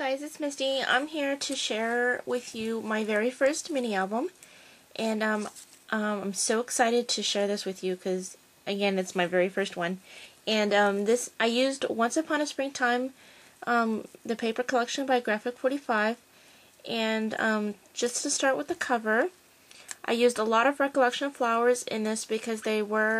guys, it's Misty. I'm here to share with you my very first mini album, and I'm so excited to share this with you because, again, it's my very first one. And this I used Once Upon a Springtime, the paper collection by Graphic 45, and just to start with the cover, I used a lot of Recollection flowers in this because they were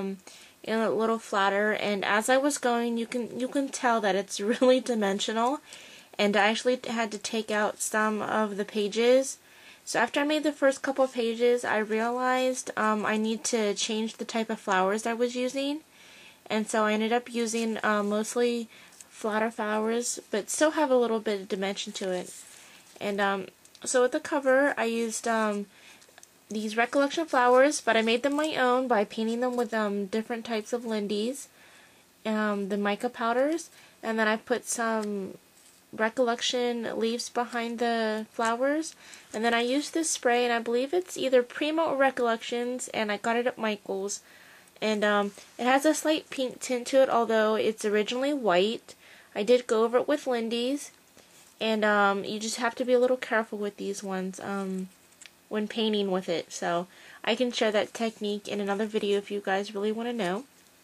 a little flatter, and as I was going, you can tell that it's really dimensional. And I actually had to take out some of the pages. So after I made the first couple of pages, I realized I need to change the type of flowers I was using. And so I ended up using mostly flatter flowers, but still have a little bit of dimension to it. And so with the cover, I used these Recollection flowers, but I made them my own by painting them with different types of Lindy's, the mica powders, and then I put some Recollection leaves behind the flowers, and then I used this spray, and I believe it's either Prima or Recollections, and I got it at Michael's, and it has a slight pink tint to it, although it's originally white. I did go over it with Lindy's, and you just have to be a little careful with these ones when painting with it, so I can share that technique in another video if you guys really want to know.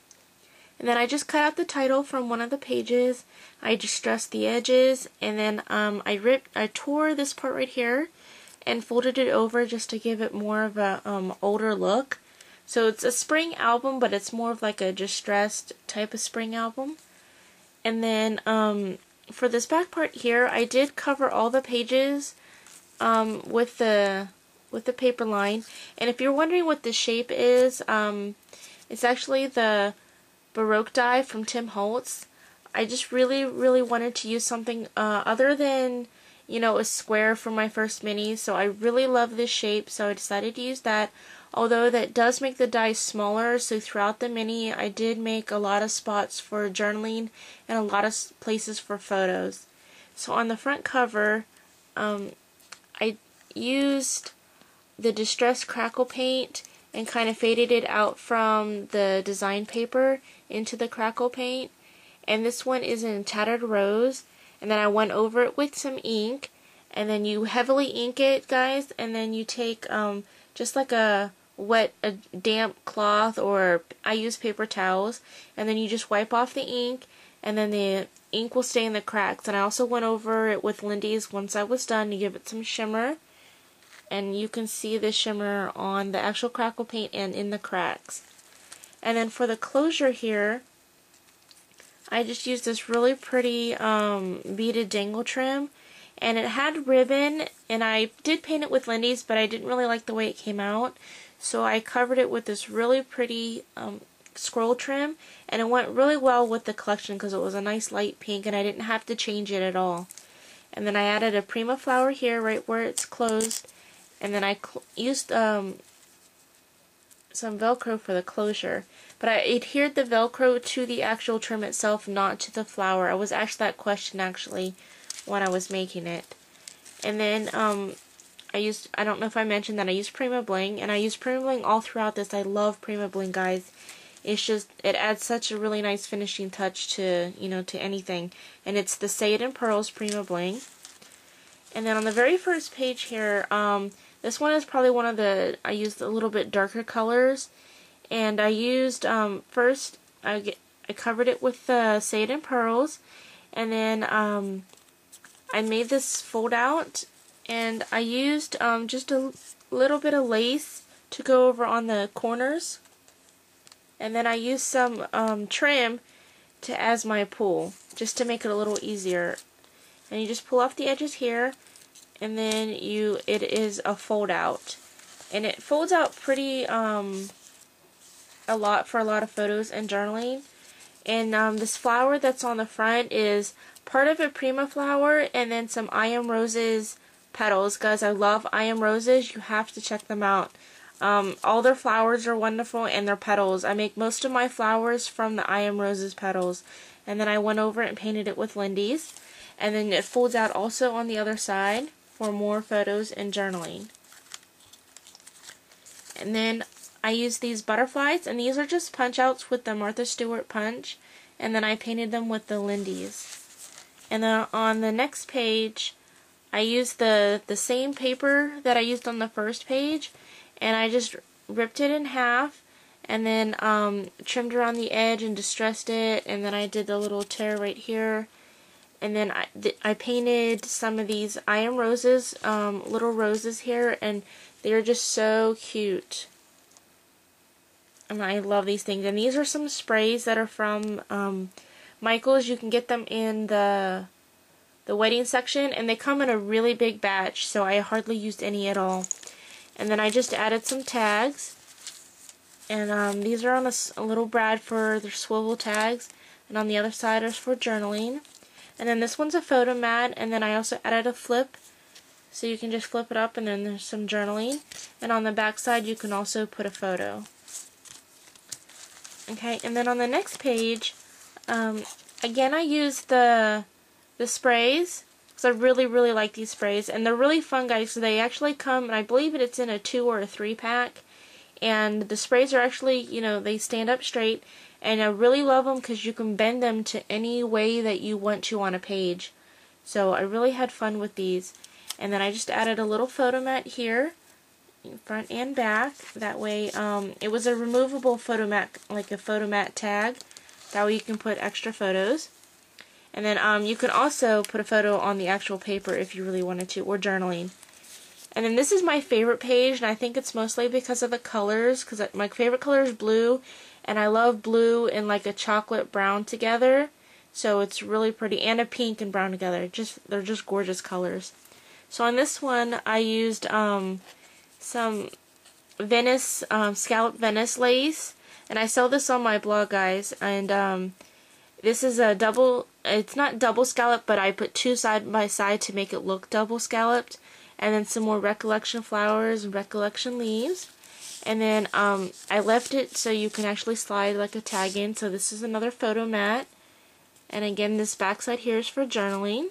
And then I just cut out the title from one of the pages. I distressed the edges, and then I tore this part right here and folded it over just to give it more of a older look. So it's a spring album, but it's more of like a distressed type of spring album. And then for this back part here, I did cover all the pages with the paper line. And if you're wondering what the shape is, it's actually the Baroque die from Tim Holtz. I just really wanted to use something other than, a square for my first mini, so I really love this shape, so I decided to use that. Although that does make the die smaller, so throughout the mini I did make a lot of spots for journaling and a lot of places for photos. So on the front cover, I used the Distress Crackle paint and kind of faded it out from the design paper into the crackle paint. And this one is in Tattered Rose, and then I went over it with some ink, and then you heavily ink it, guys, and then you take just like a damp cloth, or I use paper towels, and then you just wipe off the ink, and then the ink will stay in the cracks. And I also went over it with Lindy's once I was done to give it some shimmer. And you can see the shimmer on the actual crackle paint and in the cracks. And then for the closure here, I just used this really pretty beaded dangle trim, and it had ribbon, and I did paint it with Lindy's, but I didn't really like the way it came out, so I covered it with this really pretty scroll trim, and it went really well with the collection because it was a nice light pink and I didn't have to change it at all. And then I added a Prima flower here right where it's closed. And then I used some Velcro for the closure. But I adhered the Velcro to the actual trim itself, not to the flower. I was asked that question actually when I was making it. And then I don't know if I mentioned that I used Prima Bling. And I used Prima Bling all throughout this. I love Prima Bling, guys. It's just, it adds such a really nice finishing touch to, to anything. And it's the Say It in Pearls Prima Bling. And then on the very first page here, this one is probably one of the, I used a little bit darker colors, and I used, first, I covered it with the Say It in Pearls, and then I made this fold out, and I used just a little bit of lace to go over on the corners, and then I used some trim as my pull, just to make it a little easier. And you just pull off the edges here, and then it is a fold out, and it folds out pretty a lot for a lot of photos and journaling. And this flower that's on the front is part of a Prima flower and then some I Am Roses petals. Guys, I love I Am Roses. You have to check them out. All their flowers are wonderful, and their petals. I make most of my flowers from the I Am Roses petals. And then I went over it and painted it with Lindy's. And then it folds out also on the other side for more photos and journaling. And then I used these butterflies, and these are just punch outs with the Martha Stewart punch, and then I painted them with the Lindy's. And then on the next page, I used the same paper that I used on the first page, and I just ripped it in half, and then trimmed around the edge and distressed it, and then I did the little tear right here, and then I painted some of these I Am Roses, little roses here, and they're just so cute. And I love these things. And these are some sprays that are from Michaels. You can get them in the wedding section, and they come in a really big batch, so I hardly used any at all. And then I just added some tags, and these are on a little brad for their swivel tags, and on the other side is for journaling. And then this one's a photo mat, and then I also added a flip, so you can just flip it up, and then there's some journaling. And on the back side you can also put a photo. Okay, and then on the next page, again I used the sprays, because I really like these sprays, and they're really fun, guys. So they actually come, and I believe it's in a 2 or a 3 pack, and the sprays are actually, you know, they stand up straight, and I really love them because you can bend them to any way that you want to on a page. So I really had fun with these. And then I just added a little photo mat here, front and back. That way, it was a removable photo mat, like a photo mat tag. That way you can put extra photos. And then you can also put a photo on the actual paper if you really wanted to, or journaling. And then this is my favorite page, and I think it's mostly because of the colors, because my favorite color is blue, and I love blue and like a chocolate brown together. So it's really pretty, and a pink and brown together. They're just gorgeous colors. So on this one, I used some Venice, scallop Venice lace, and I sell this on my blog, guys. And this is a double, it's not double scallop, but I put 2 side by side to make it look double scalloped. And then some more Recollection flowers and Recollection leaves. And then I left it so you can actually slide like a tag in. So this is another photo mat. And again, this back side here is for journaling.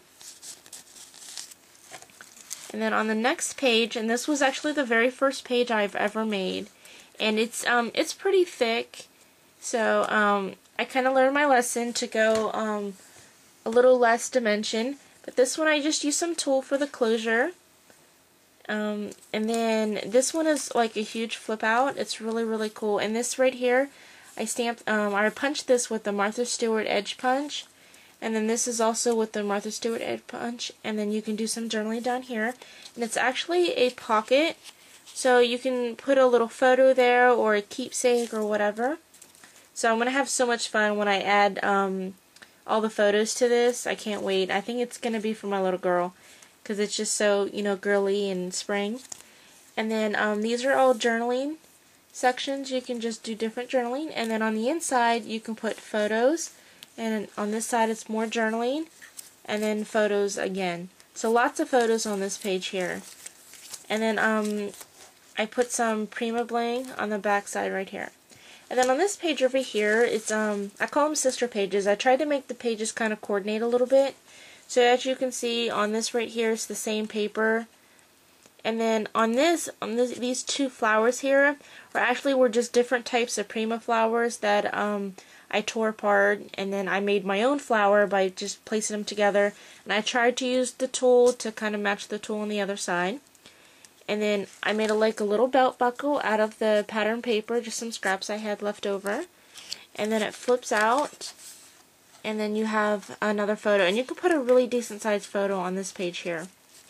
And then on the next page, and this was actually the very first page I've ever made, and it's pretty thick, so I kind of learned my lesson to go a little less dimension. But this one I just used some tulle for the closure, and then this one is like a huge flip out. It's really cool. And this right here, I stamped. I punched this with the Martha Stewart Edge Punch. And then this is also with the Martha Stewart Edge Punch, and then you can do some journaling down here. And it's actually a pocket, so you can put a little photo there or a keepsake or whatever. So I'm going to have so much fun when I add all the photos to this. I can't wait. I think it's going to be for my little girl because it's just so, you know, girly and spring. And then these are all journaling sections. You can just do different journaling. And then on the inside you can put photos. And on this side it's more journaling, and then photos again. So lots of photos on this page here. And then I put some Prima Bling on the back side right here. And then on this page over here, it's I call them sister pages. I tried to make the pages kind of coordinate a little bit. So as you can see on this right here, it's the same paper. And then on these 2 flowers here were just different types of Prima flowers that I tore apart, and then I made my own flower by just placing them together. And I tried to use the tulle to kind of match the tulle on the other side. And then I made like a little belt buckle out of the pattern paper, just some scraps I had left over. And then it flips out, and then you have another photo. And you can put a really decent sized photo on this page here.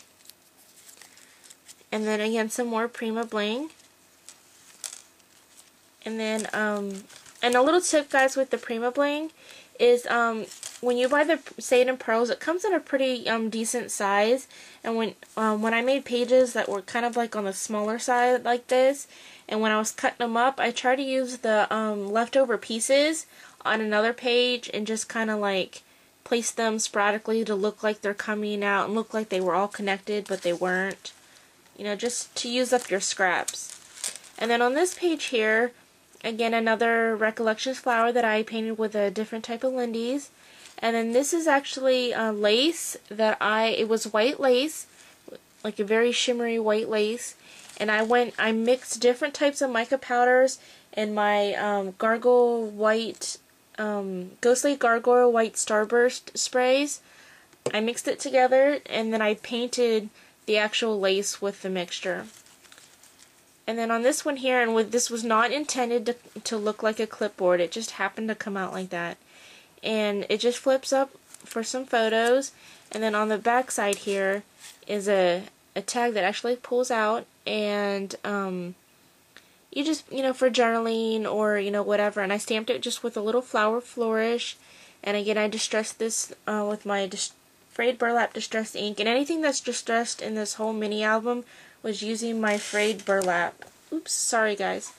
And then again, some more Prima Bling. And then and a little tip, guys, with the Prima Bling is when you buy the Satan Pearls, it comes in a pretty decent size. And when I made pages that were kind of like on the smaller side like this, and when I was cutting them up, I tried to use the leftover pieces on another page and just kind of like place them sporadically to look like they're coming out and look like they were all connected, but they weren't. You know, just to use up your scraps. And then on this page here, again, another Recollections flower that I painted with a different type of Lindy's. And then this is actually lace that it was white lace, like a very shimmery white lace. And I mixed different types of mica powders in my Gargoyle White, Ghostly Gargoyle White Starburst sprays. I mixed it together and then I painted the actual lace with the mixture. And then on this one here, and this was not intended to look like a clipboard, it just happened to come out like that. And it just flips up for some photos, and then on the back side here is a tag that actually pulls out, and you just, for journaling or, whatever. And I stamped it just with a little flower flourish, and again I distressed this with my frayed burlap distressed ink, and anything that's distressed in this whole mini album was using my frayed burlap. Oops, sorry guys.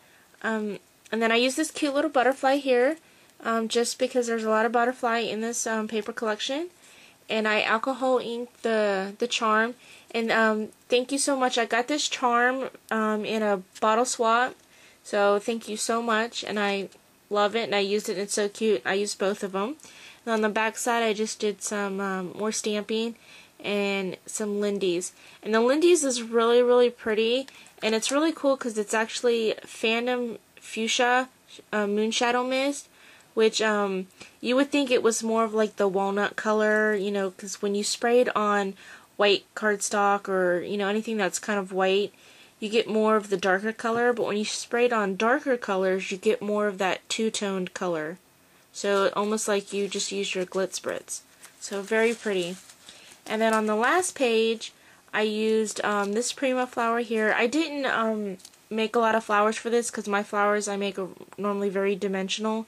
And then I used this cute little butterfly here, just because there's a lot of butterfly in this paper collection. And I alcohol inked the charm. And thank you so much. I got this charm in a bottle swap, so thank you so much. And I love it, and I used it, and it's so cute. I used both of them. And on the back side I just did some more stamping and some Lindy's. And the Lindy's is really, really pretty, and it's really cool because it's actually Phantom Fuchsia Moonshadow Mist, which you would think it was more of like the walnut color, because when you spray it on white cardstock or, anything that's kind of white, you get more of the darker color, but when you spray it on darker colors, you get more of that two-toned color. So almost like you just used your Glitz Spritz. So very pretty. And then on the last page, I used this Prima flower here. I didn't make a lot of flowers for this because my flowers I make are normally very dimensional.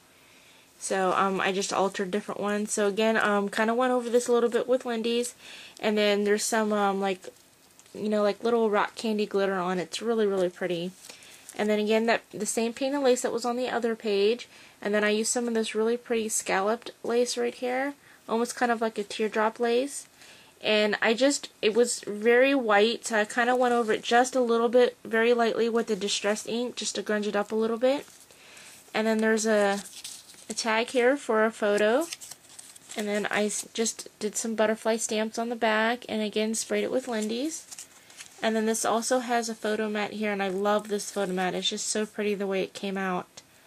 So I just altered different ones. So again, kind of went over this a little bit with Lindy's. And then there's some like little rock candy glitter on it. It's really, really pretty. And then again, the same painted lace that was on the other page. And then I used some of this really pretty scalloped lace right here, almost kind of like a teardrop lace. And it was very white, so I kind of went over it just a little bit, very lightly with the distressed ink, just to grunge it up a little bit. And then there's a tag here for a photo. And then I just did some butterfly stamps on the back, and again sprayed it with Lindy's. And then this also has a photo mat here, and I love this photo mat. It's just so pretty the way it came out.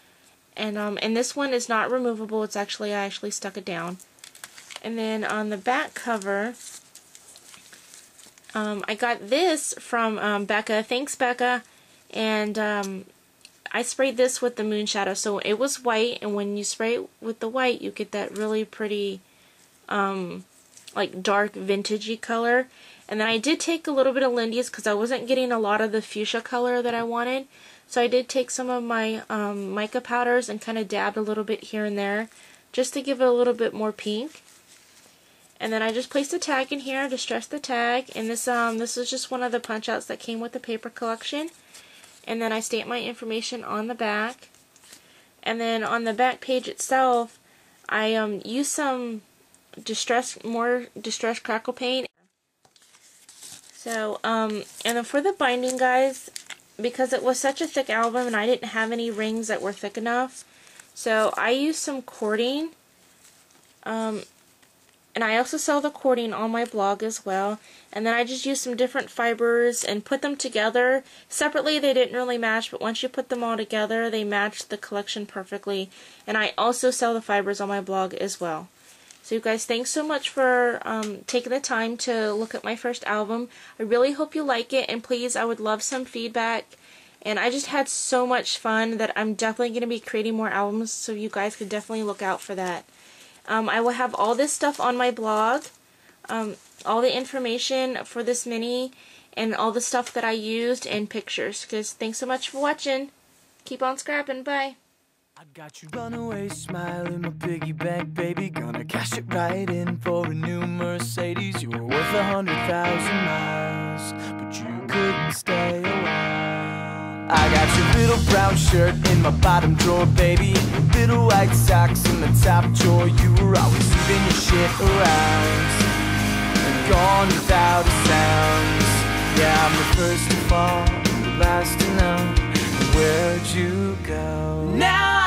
And this one is not removable. I actually stuck it down. And then on the back cover, I got this from Becca. Thanks, Becca. And I sprayed this with the Moonshadow. So it was white, and when you spray it with the white, you get that really pretty, like dark vintagey color. And then I did take a little bit of Lindy's because I wasn't getting a lot of the fuchsia color that I wanted. So I did take some of my mica powders and kind of dabbed a little bit here and there just to give it a little bit more pink. And then I just placed a tag in here, distressed the tag, and this is just one of the punch outs that came with the paper collection. And then I stamped my information on the back. And then on the back page itself, I used some more distressed crackle paint. So and then for the binding, guys, because it was such a thick album and I didn't have any rings that were thick enough, so I used some cording. And I also sell the cording on my blog as well. And then I just used some different fibers and put them together. Separately they didn't really match, but once you put them all together, they matched the collection perfectly. And I also sell the fibers on my blog as well. So you guys, thanks so much for taking the time to look at my first album. I really hope you like it, and please, I would love some feedback. And I just had so much fun that I'm definitely going to be creating more albums, so you guys could definitely look out for that. I will have all this stuff on my blog, all the information for this mini, and all the stuff that I used, and pictures. Because thanks so much for watching. Keep on scrapping. Bye. I got your runaway smile in my piggy bank, baby. Gonna cash it right in for a new Mercedes. You were worth 100,000 miles, but you couldn't stay a while. I got your little brown shirt in my bottom drawer, baby. Little white socks in the top drawer. You were always leaving your shit around and gone without a sound. Yeah, I'm the first to fall, the last to know. Where'd you go? Now